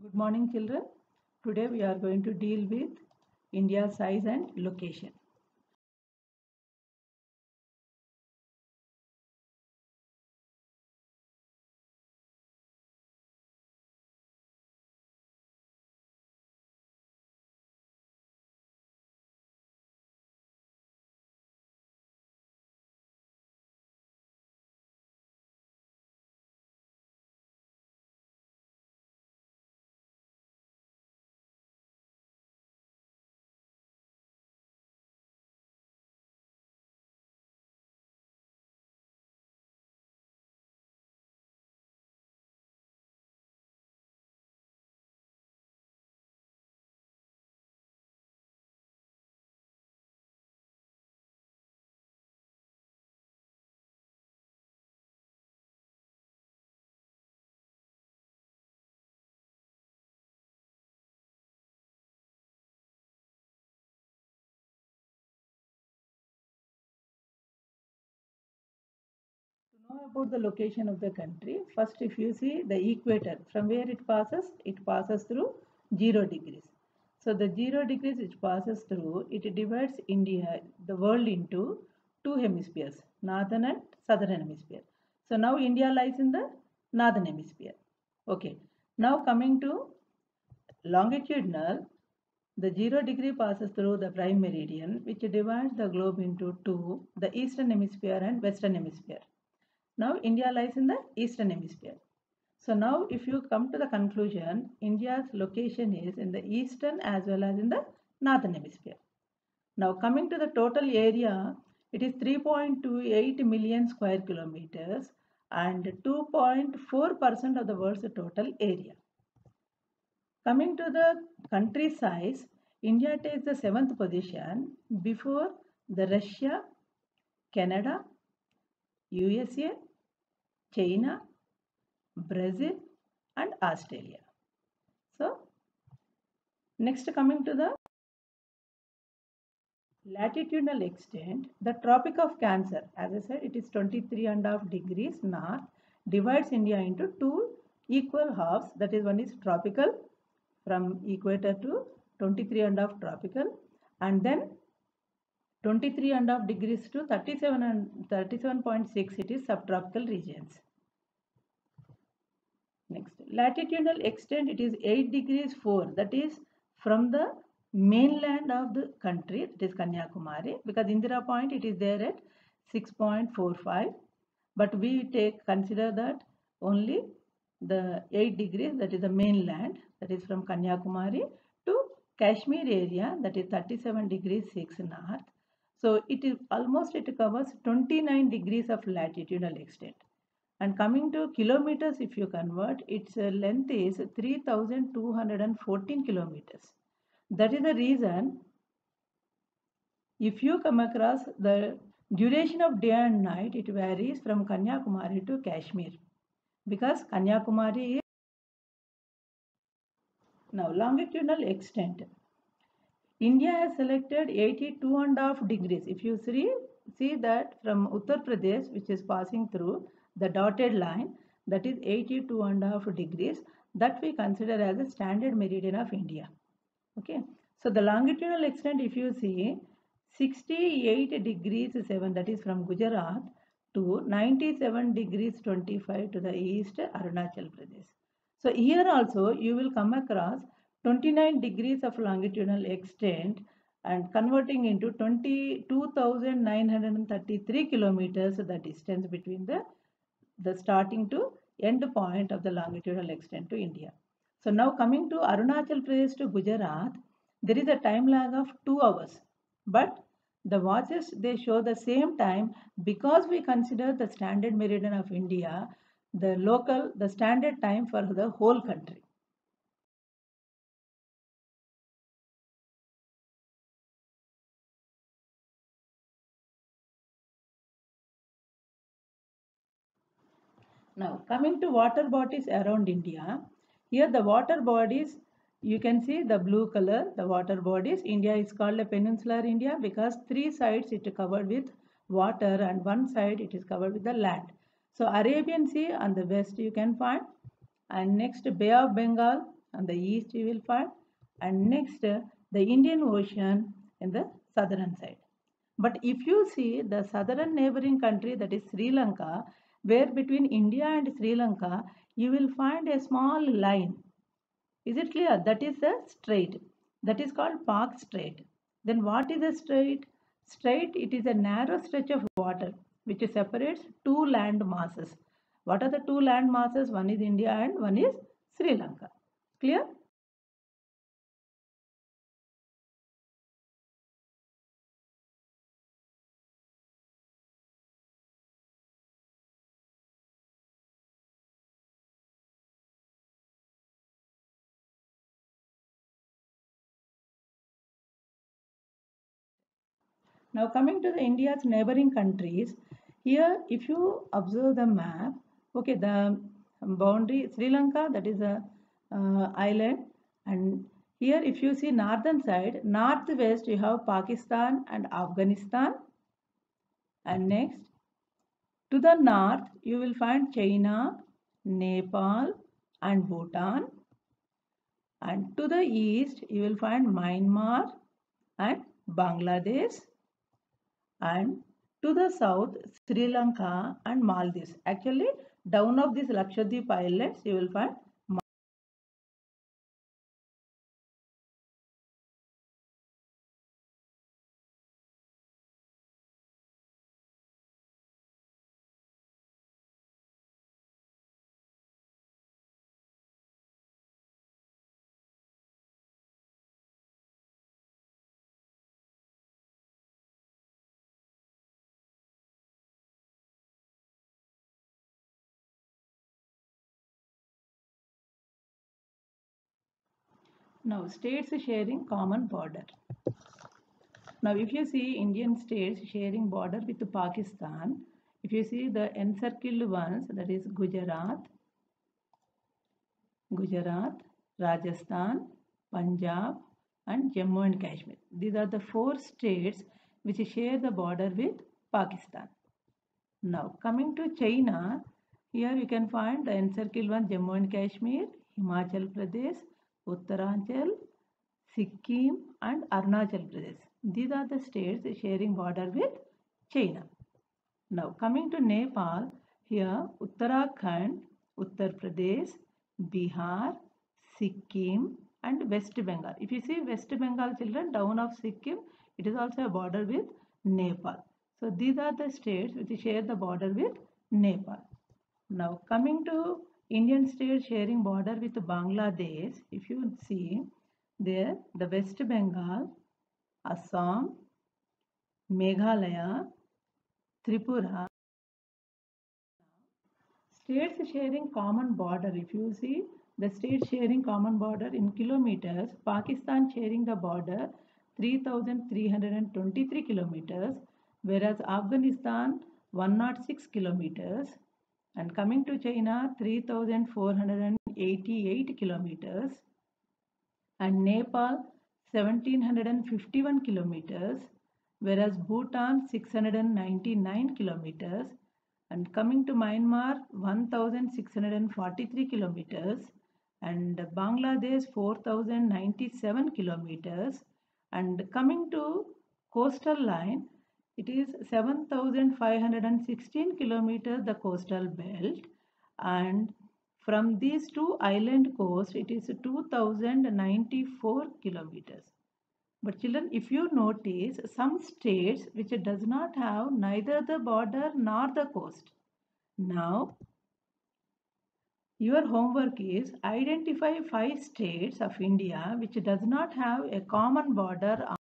Good morning, children. Today we are going to deal with India's size and location. To know about the location of the country, first if you see the equator, from where it passes through 0 degrees. So the 0 degrees which passes through, it divides India, the world into two hemispheres, northern and southern hemisphere. So now India lies in the northern hemisphere. Okay. Now coming to longitudinal, the 0 degree passes through the prime meridian, which divides the globe into two, the eastern hemisphere and western hemisphere. Now India lies in the eastern hemisphere. So now if you come to the conclusion, India's location is in the eastern as well as in the northern hemisphere. Now coming to the total area, it is 3.28 million square kilometers and 2.4% of the world's total area. Coming to the country size, India takes the 7th position before the Russia, Canada, USA, China, Brazil and Australia. So, next coming to the latitudinal extent, the Tropic of Cancer, as I said, it is 23.5 degrees north, divides India into two equal halves. That is, one is tropical from equator to 23.5 tropical, and then 23.5 degrees to 37.6 it is subtropical regions. Next, latitudinal extent, it is 8 degrees 4, that is from the mainland of the country, that is Kanyakumari, because Indira Point it is there at 6.45, but we consider that only the 8 degrees, that is the mainland, that is from Kanyakumari to Kashmir area, that is 37 degrees 6 north. So it is almost, it covers 29 degrees of latitudinal extent. And coming to kilometers, if you convert, its length is 3,214 kilometers. That is the reason, if you come across the duration of day and night, it varies from Kanyakumari to Kashmir, because Kanyakumari is now longitudinal extent. India has selected 82.5 degrees. If you see that from Uttar Pradesh, which is passing through the dotted line, that is 82.5 degrees, that we consider as a standard meridian of India. Okay. So the longitudinal extent, if you see, 68 degrees 7, that is from Gujarat to 97 degrees 25 to the east, Arunachal Pradesh. So here also you will come across 29 degrees of longitudinal extent and converting into 22,933 kilometers the distance between the starting to end point of the longitudinal extent to India. So now coming to Arunachal Pradesh to Gujarat, there is a time lag of 2 hours, but the watches, they show the same time because we consider the standard meridian of India, the standard time for the whole country. Now coming to water bodies around India, here the water bodies, you can see the blue color, the water bodies. India is called a peninsular India because 3 sides it is covered with water and 1 side it is covered with the land. So Arabian Sea on the west you can find, and next Bay of Bengal on the east you will find, and next the Indian Ocean in the southern side. But if you see the southern neighboring country, that is Sri Lanka, where between India and Sri Lanka you will find a small line. Is it clear? That is a strait. That is called Park Strait. Then what is a strait? Strait, it is a narrow stretch of water which separates two land masses. What are the two land masses? One is India and one is Sri Lanka. Clear? Now coming to the India's neighboring countries, here if you observe the map, okay, the boundary Sri Lanka, that is a island, and here if you see northern side, northwest you have Pakistan and Afghanistan, and next to the north you will find China, Nepal and Bhutan, and to the east you will find Myanmar and Bangladesh, and to the south Sri Lanka and Maldives. Actually down of these Lakshadweep islands you will find. Now states sharing common border. Now if you see Indian states sharing border with Pakistan, if you see the encircled ones, that is Gujarat, Rajasthan, Punjab and Jammu and Kashmir. These are the four states which share the border with Pakistan. Now coming to China, here you can find the encircled one Jammu and Kashmir, Himachal Pradesh, Uttaranchal, Sikkim and Arunachal Pradesh. These are the states sharing border with China. Now coming to Nepal, here Uttarakhand, Uttar Pradesh, Bihar, Sikkim and West Bengal. If you see West Bengal children, down of Sikkim, it is also a border with Nepal. So these are the states which share the border with Nepal. Now coming to Indian states sharing border with Bangladesh, if you see there the West Bengal, Assam, Meghalaya, Tripura. States sharing common border, if you see the states sharing common border in kilometers, Pakistan sharing the border 3,323 kilometers, whereas Afghanistan 106 kilometers, and coming to China 3,488 kilometers, and Nepal 1,751 kilometers, whereas Bhutan 699 kilometers, and coming to Myanmar 1643 kilometers, and Bangladesh 4097 kilometers, and coming to coastal line it is 7516 kilometers the coastal belt, and from these two island coast it is 2094 kilometers. But children, if you notice some states which does not have neither the border nor the coast. Now your homework is identify 5 states of India which does not have a common border